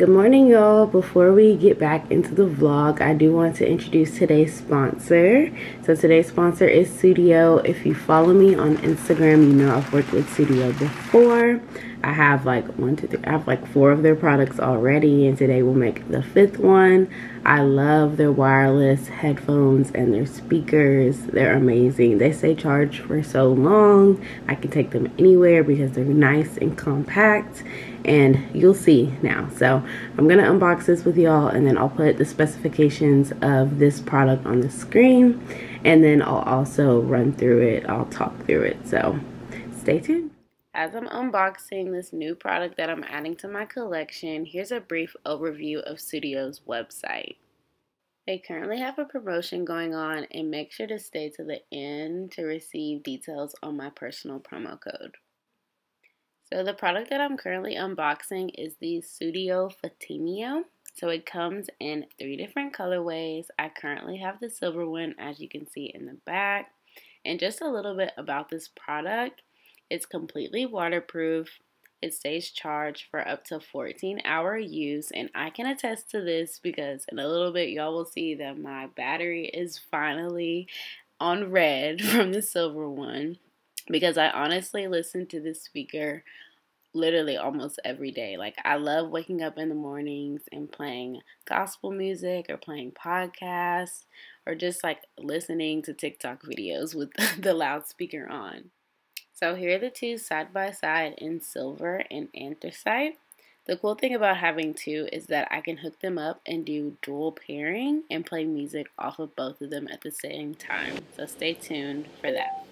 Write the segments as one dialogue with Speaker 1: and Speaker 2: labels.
Speaker 1: Good morning, y'all. Before we get back into the vlog, I do want to introduce today's sponsor. So today's sponsor is Sudio. If you follow me on Instagram, you know I've worked with Sudio before. I have like 4 of their products already, and today we'll make the 5th one. I love their wireless headphones and their speakers. They're amazing. They stay charged for so long. I can take them anywhere because they're nice and compact, and you'll see now. So I'm gonna unbox this with y'all, and then I'll put the specifications of this product on the screen, and then I'll also run through it. I'll talk through it, so stay tuned. As I'm unboxing this new product that I'm adding to my collection, here's a brief overview of Sudio's website. They currently have a promotion going on, and make sure to stay to the end to receive details on my personal promo code. So the product that I'm currently unboxing is the Sudio Fatimio. So it comes in 3 different colorways. I currently have the silver one, as you can see in the back. And just a little bit about this product. It's completely waterproof. It stays charged for up to 14-hour use, and I can attest to this because in a little bit y'all will see that my battery is finally on red from the silver one, because I honestly listen to this speaker literally almost every day. Like, I love waking up in the mornings and playing gospel music or playing podcasts or just like listening to TikTok videos with the loudspeaker on. So here are the 2 side by side in silver and anthracite. The cool thing about having 2 is that I can hook them up and do dual pairing and play music off of both of them at the same time. So stay tuned for that.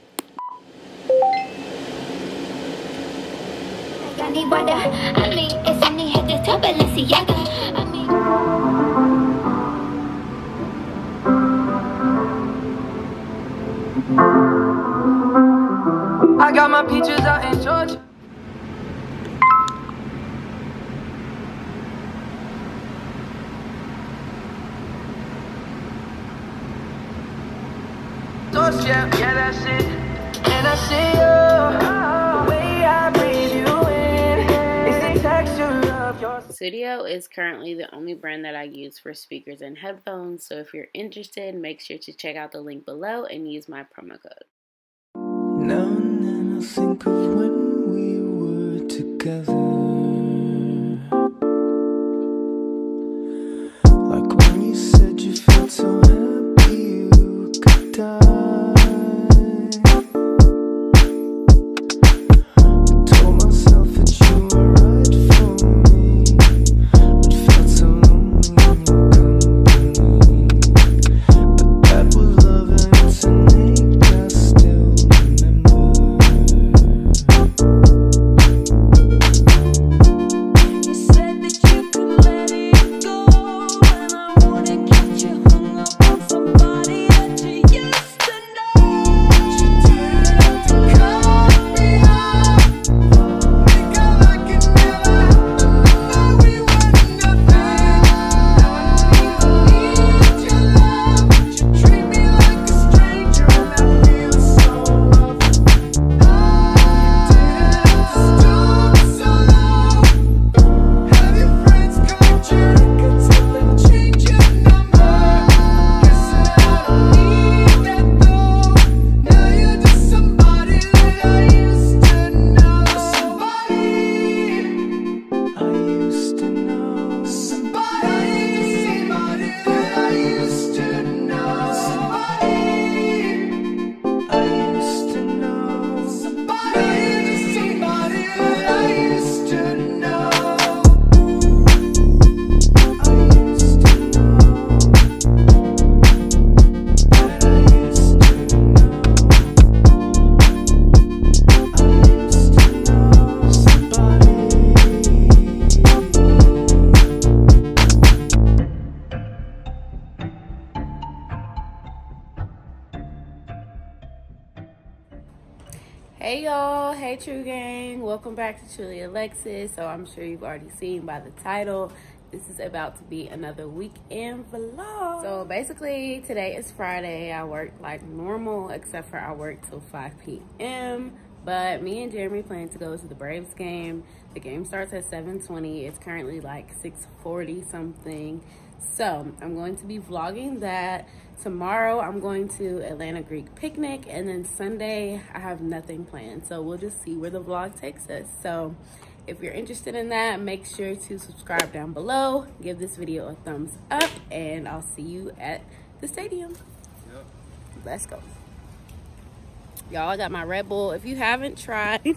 Speaker 2: I got my peaches out in Georgia. Yeah, that's it. And I see you, the way I breathe you in, it's the texture of your...
Speaker 1: Sudio is currently the only brand that I use for speakers and headphones, so if you're interested, make sure to check out the link below and use my promo code.
Speaker 2: Now and then I think of when we were together, like when you said you felt so happy you could die. I told myself that you were right for me, but felt so lonely in your company. But that was love and it's an ache I still remember. You said that you could let it go, and I wanna get you hung up on somebody that you used to know. But you didn't have to cut me off. Think I could never happen, that we were nothing. Now I don't even need your love, but you treat me like a stranger, and I feel so rough. You didn't have to stoop so low. Have your friends collect your records and then change your number. Guess that I don't need that though. Now you're just somebody that I used to know. Somebody I used to know. Somebody that I used to know. Somebody I used to know. Somebody, just somebody that I used to know. I used to know. That I used to know. I used to know somebody.
Speaker 1: Hey y'all, hey True Gang, welcome back to Truly Alexis. So I'm sure you've already seen by the title, this is about to be another weekend vlog. So basically today is Friday. I work like normal, except for I work till 5 p.m. But me and Jeremy plan to go to the Braves game. The game starts at 7:20. It's currently like 6:40 something. So I'm going to be vlogging that. Tomorrow I'm going to Atlanta Greek Picnic, and then Sunday I have nothing planned. So we'll just see where the vlog takes us. So if you're interested in that, make sure to subscribe down below, give this video a thumbs up, and I'll see you at the stadium.
Speaker 3: Yep.
Speaker 1: Let's go. Y'all, I got my Red Bull. If you haven't tried,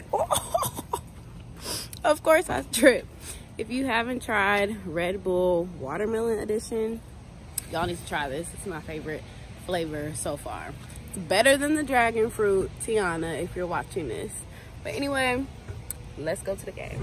Speaker 1: of course I tripped. If you haven't tried Red Bull Watermelon Edition, y'all need to try this. It's my favorite flavor so far. It's better than the Dragon Fruit, Tiana, if you're watching this. But anyway, let's go to the game.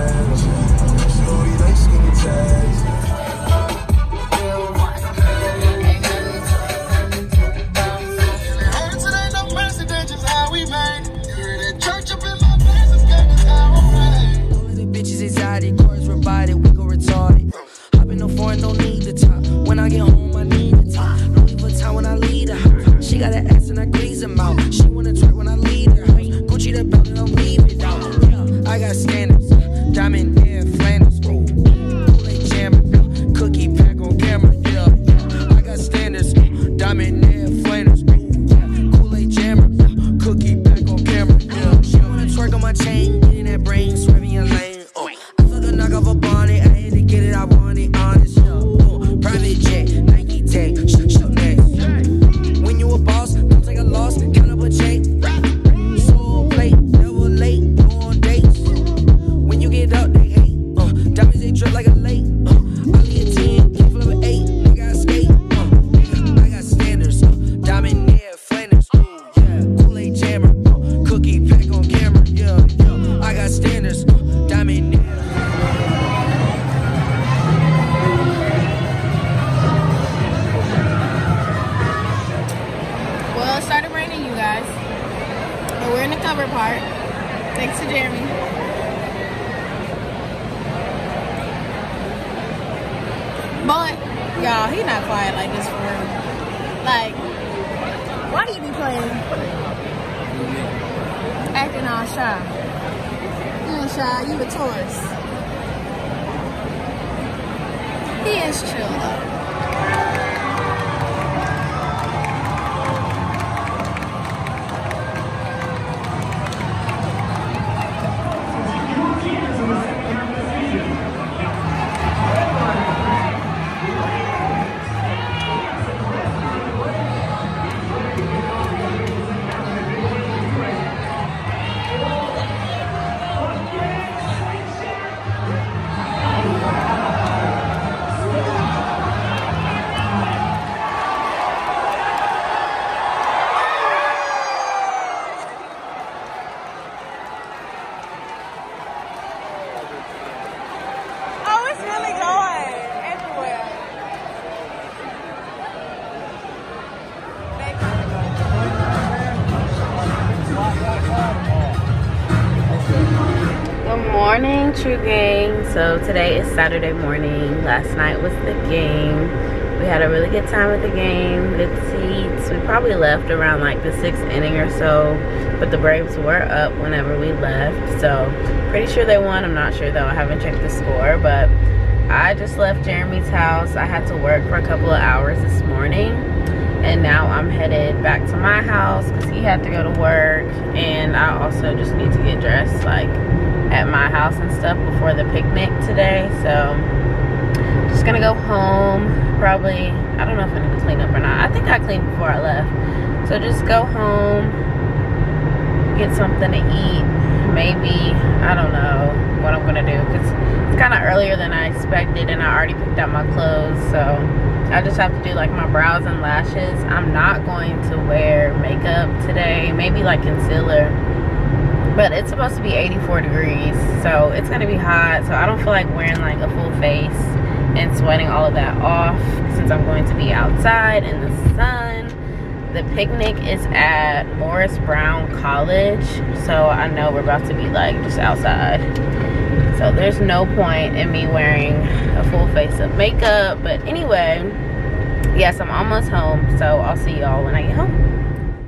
Speaker 4: Bitches anxiety, cars rebided, we go retarded. Hop in no foreign, don't need the top. When I get home, I need the top. Louis Vuitton when I lead her. She got an ass and I grease them out. She wanna twerk when I lead her. Gucci the belt and I'll leave it out. Yeah, I got standards, diamond air, Flanders. Kool-Aid jammer, cookie pack on camera. Yeah, I got standards, diamond air, Flanders. Kool-Aid jammer, cookie pack on camera. Yeah, she wanna twerk on my chain, getting that brain, swerving your lane. Knock off a bonnet, I had to get it, I want it, honest, yeah. Private jet, Nike tag, shut next. When you a boss, don't take a loss, count up a check. So plate, never late, go on dates. When you get up, they hate, diamonds they drip like a lake. I lead a 10, can't flip an 8, nigga I skate. I got standards, diamond air, Flanders, yeah. Kool-Aid jammer, cookie pack on camera, yeah. I got standards, diamond air.
Speaker 1: Well, it started raining, you guys. But we're in the cover part. Thanks to Jeremy. But, y'all, he not quiet like this for real. Like, why do you be playing? Acting all shy. You ain't shy, you a Taurus. He is chill though. Morning, True Gang. So today is Saturday morning. Last night was the game. We had a really good time at the game. Good seats. We probably left around like the 6th inning or so, but the Braves were up whenever we left, so pretty sure they won. I'm not sure though, I haven't checked the score. But I just left Jeremy's house. I had to work for a couple of hours this morning, and now I'm headed back to my house because he had to go to work, and I also just need to get dressed like at my house and stuff before the picnic today. So just gonna go home, probably. I don't know if I need to clean up or not. I think I cleaned before I left. So just go home, get something to eat, maybe. I don't know what I'm gonna do because it's kind of earlier than I expected, and I already picked out my clothes. So I just have to do like my brows and lashes. I'm not going to wear makeup today, maybe like concealer. But it's supposed to be 84 degrees, so it's gonna be hot. So I don't feel like wearing like a full face and sweating all of that off since I'm going to be outside in the sun. The picnic is at Morris Brown College, so I know we're about to be like just outside. So there's no point in me wearing a full face of makeup. But anyway, yes, I'm almost home, so I'll see y'all when I get home. Hey y'all,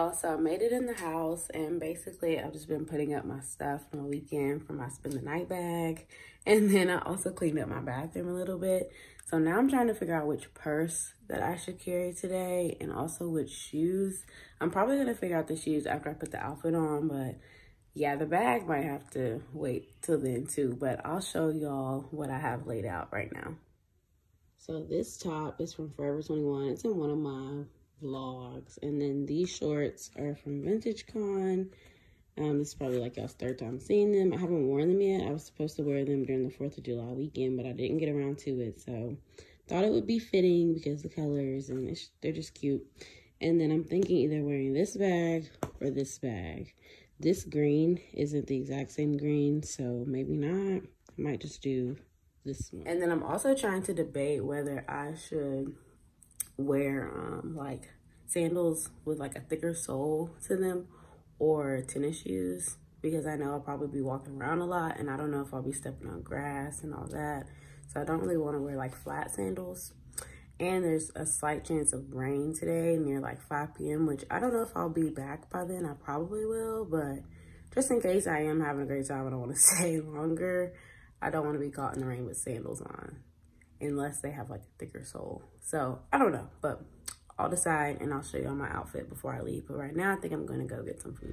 Speaker 1: y'all, so I made it in the house, and basically I've just been putting up my stuff on the weekend for my spend the night bag, and then I also cleaned up my bathroom a little bit. So now I'm trying to figure out which purse that I should carry today, and also which shoes. I'm probably gonna figure out the shoes after I put the outfit on, but yeah, the bag might have to wait till then too, but I'll show y'all what I have laid out right now. So this top is from Forever 21. It's in one of my vlogs, and then these shorts are from Vintage Con. This is probably like y'all's third time seeing them. I haven't worn them yet. I was supposed to wear them during the 4th of July weekend, but I didn't get around to it, so thought it would be fitting because the colors, and they're just cute. And then I'm thinking either wearing this bag or this bag. This green isn't the exact same green, so maybe not. I might just do this one. And then I'm also trying to debate whether I should wear like sandals with like a thicker sole to them or tennis shoes, because I know I'll probably be walking around a lot, and I don't know if I'll be stepping on grass and all that. So I don't really want to wear like flat sandals. And there's a slight chance of rain today near like 5 p.m., which I don't know if I'll be back by then. I probably will, but just in case I am having a great time and I want to stay longer, I don't want to be caught in the rain with sandals on unless they have like a thicker sole. So I don't know, but I'll decide and I'll show you all my outfit before I leave. But right now I think I'm going to go get some food.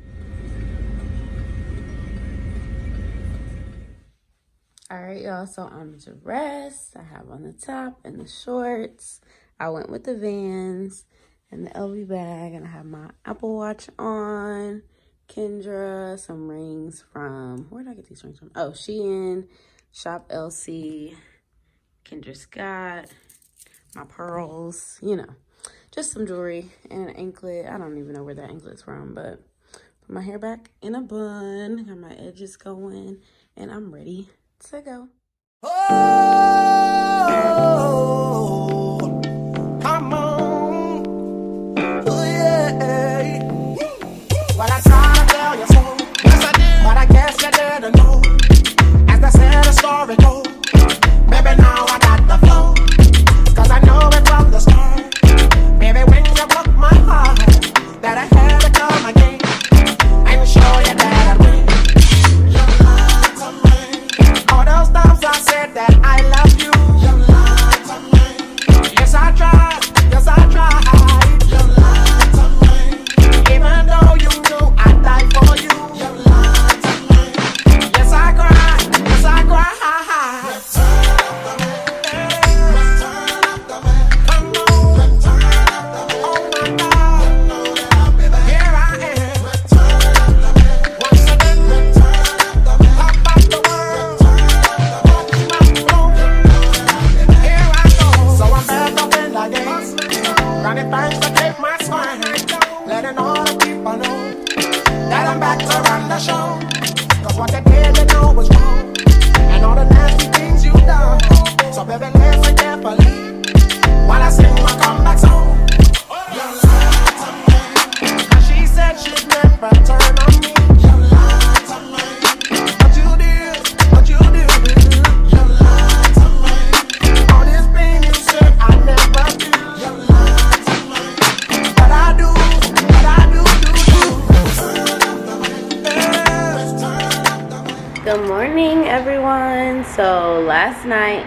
Speaker 1: All right, y'all, so I'm dressed. I have on the top and the shorts. I went with the Vans and the LV bag, and I have my Apple Watch on. Kendra, some rings from, where did I get these rings from? Oh, Shein, Shop LC, Kendra Scott, my pearls, you know, just some jewelry and an anklet. I don't even know where that anklet's from, but put my hair back in a bun, got my edges going, and I'm ready to go.
Speaker 3: Oh, come on. Oh, yeah. Well, I tried to tell you so. Yes, I did. But I guess you didn't know. As they said, the story goes. Baby, now I got the flow. 'Cause I know it from the start. Baby, when you broke my heart, that I had to come again and show you that I win. You lied to me. All those times I said that I love you. You lied to me. Yes, I tried. Yes, I tried. You lied to me. Even though you knew I'd die for you. You lied to me. Yes, I cried. Yes, I cried. Return of the man. Come on. Return of the man. Oh my God. You know that I'll be back. Here I am. Return of the man. Once again. Return of the man. Top of the world. Return of the man. Watch my flow. Here I go. So I'm back up in the game. Running thanks to keep my spine. Letting all the people know that I'm back to run the show. 'Cause what they did, they know was wrong. And all the nasty things you done. So baby, listen carefully while I sing my comeback song. You lied to me. And she said she'd never turn on me. You lied to me. But you did. But you did. You lied to me. All this pain you said I never do. You lied to me. But I do. But I do. Turn up the man. Turn up the man.
Speaker 1: Good morning, everyone. So last night,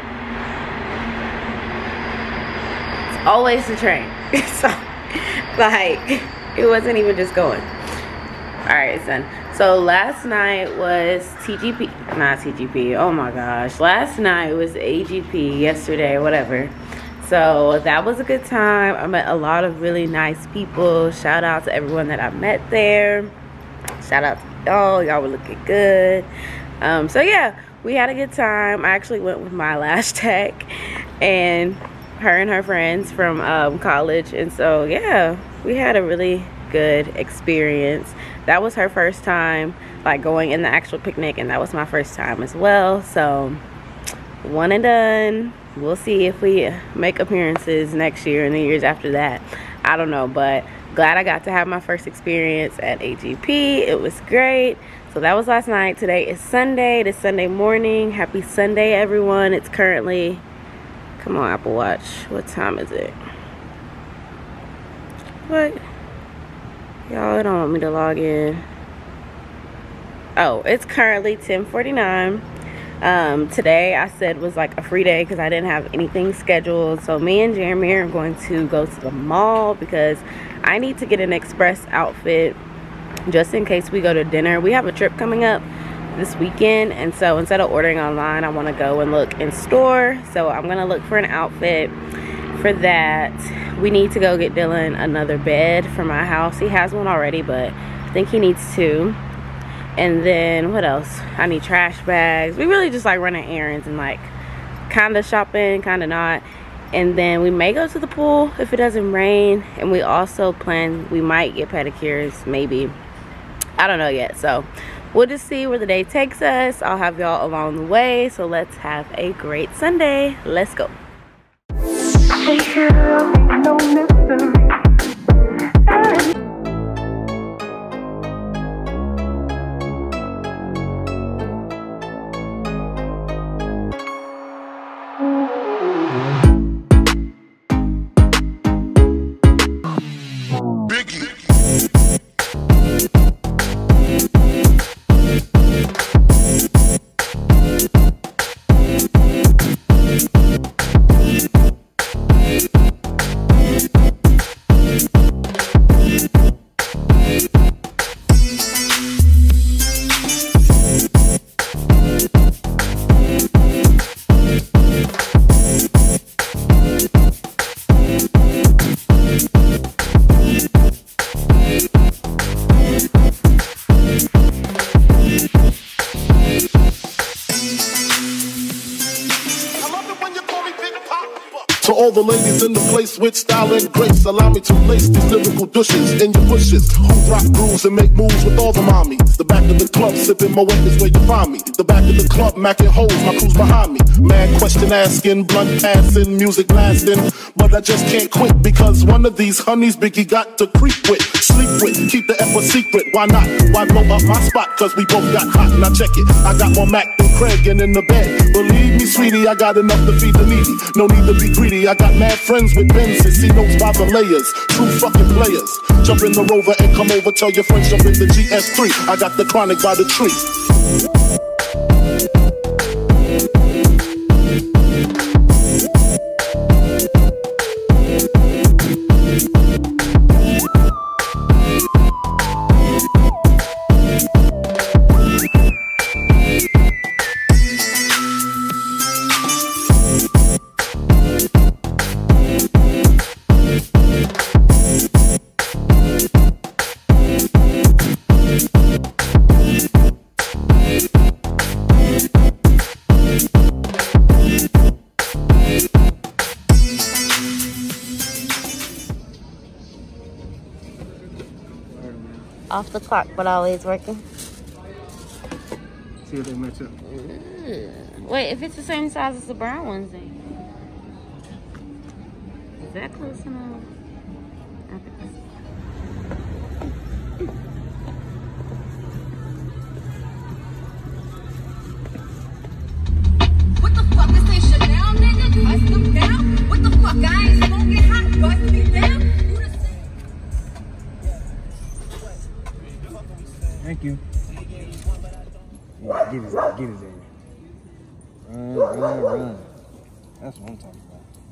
Speaker 1: it's always the train. So like, it wasn't even just going. All right, son. So last night was not TGP. Oh my gosh. Last night was AGP, yesterday, whatever. So that was a good time. I met a lot of really nice people. Shout out to everyone that I met there. Shout out to y'all. Y'all were looking good. So yeah, we had a good time. I actually went with my lash tech and her friends from college. And so yeah, we had a really good experience. That was her first time like going in the actual picnic, and that was my first time as well. So one and done. We'll see if we make appearances next year and the years after that. I don't know, but glad I got to have my first experience at AGP. It was great. So that was last night. Today is Sunday. It is Sunday morning. Happy Sunday, everyone. It's currently, come on, Apple Watch. What time is it? What? Y'all don't want me to log in. Oh, it's currently 10:49. Today I said was like a free day because I didn't have anything scheduled. So me and Jeremy are going to go to the mall because I need to get an express outfit just in case we go to dinner. We have a trip coming up this weekend, and so instead of ordering online, I want to go and look in store. So I'm gonna look for an outfit for that. We need to go get Dylan another bed for my house. He has one already, but I think he needs two. And then what else? I need trash bags. We really just like running errands and like kind of shopping, kind of not. And then we may go to the pool if it doesn't rain. And we also plan, we might get pedicures, maybe. I don't know yet. So we'll just see where the day takes us. I'll have y'all along the way. So let's have a great Sunday. Let's go.
Speaker 5: To all the ladies in the place with style and grace, allow me to lace these lyrical douches in your bushes. Who rock grooves and make moves with all the mommies. The back of the club sipping my weight is where you find me. The back of the club macking hoes, my crew's behind me. Mad question asking, blunt passing, music blasting. But I just can't quit because one of these honeys Biggie got to creep with, sleep with, keep the F a secret. Why not? Why blow up my spot? Cause we both got hot. Now check it. I got more Mac than Craig and in the bed. Believe me, sweetie, I got enough to feed the needy. No need to be greedy. I got mad friends with Benzes, see notes by the layers. True fucking players. Jump in the Rover and come over. Tell your friends jump in the GS3. I got the chronic by the tree.
Speaker 1: Off the clock, but always working.
Speaker 6: See if they match up.
Speaker 1: Wait, if it's the same size as the brown ones, then is that close enough?
Speaker 7: What the fuck? This ain't Chanel, nigga? Do I snoop down? What the fuck? I ain't smoking hot. Do I sleep down? Who the
Speaker 6: Thank you. Yeah, get his ass. Run. That's what I'm talking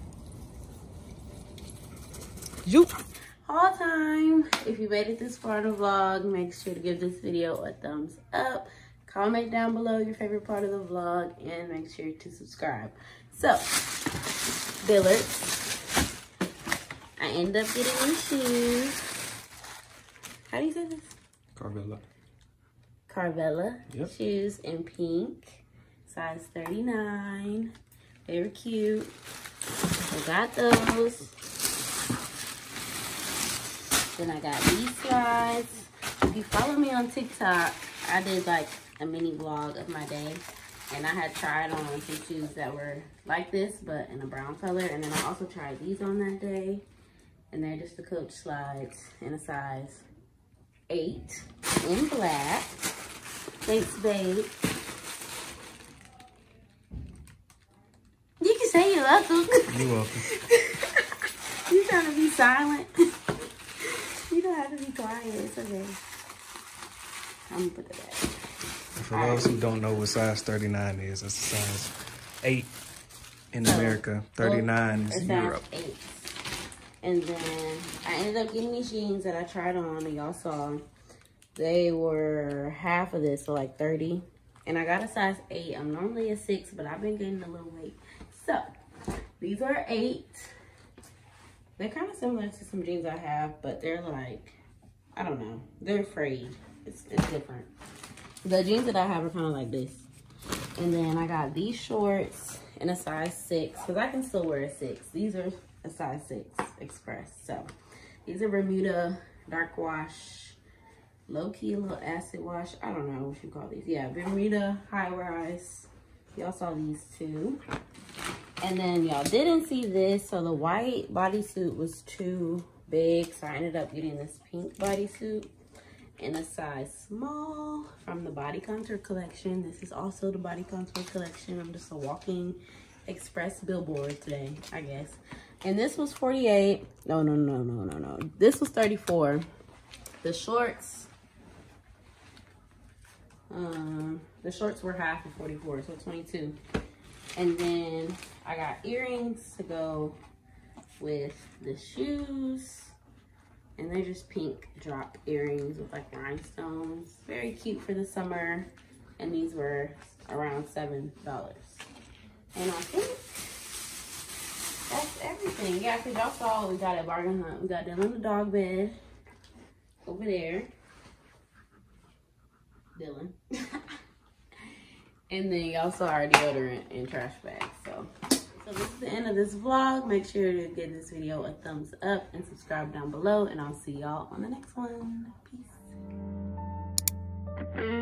Speaker 6: about.
Speaker 1: Zoop. Haul time. If you made it this far in the vlog, make sure to give this video a thumbs up. Comment down below your favorite part of the vlog and make sure to subscribe. So, Dillard's. I end up getting these shoes. How do you say this? Carvela
Speaker 6: Yep.
Speaker 1: shoes in pink, size 39. They were cute. I got those. Then I got these slides. If you follow me on TikTok, I did like a mini vlog of my day. And I had tried on some shoes that were like this, but in a brown color. And then I also tried these on that day. And they're just the Coach slides in a size 8 in black. Thanks, babe. You can say you love them.
Speaker 6: You're welcome.
Speaker 1: You trying to be silent? You You don't have to be quiet. It's okay. I'm gonna put it back.
Speaker 6: For those who don't know what size 39 is, that's a size 8 in America. 39 is Europe.
Speaker 1: 8. And then I ended up getting these jeans that I tried on, and y'all saw they were half of this, so like 30. And I got a size 8. I'm normally a 6, but I've been gaining a little weight. So these are 8. They're kind of similar to some jeans I have, but they're like, I don't know. They're frayed. It's different. The jeans that I have are kind of like this. And then I got these shorts in a size 6, because I can still wear a 6. These are a size 6 express. So these are Bermuda dark wash, low-key a little acid wash. I don't know what you call these. Yeah, Bermuda high rise. Y'all saw these too. And then y'all didn't see this, so the white bodysuit was too big, so I ended up getting this pink bodysuit in a size small from the Body Contour collection. This is also the Body Contour collection. I'm just a walking express billboard today, I guess. And this was 48. No. This was 34. The shorts were half of 44, so 22. And then I got earrings to go with the shoes. And they're just pink drop earrings with like rhinestones. Very cute for the summer. And these were around $7. And I think that's everything. Yeah, because y'all saw what we got at Bargain Hunt. We got Dylan the dog bed over there. Dylan. And then y'all saw our deodorant and trash bags. So this is the end of this vlog. Make sure to give this video a thumbs up and subscribe down below. And I'll see y'all on the next one. Peace.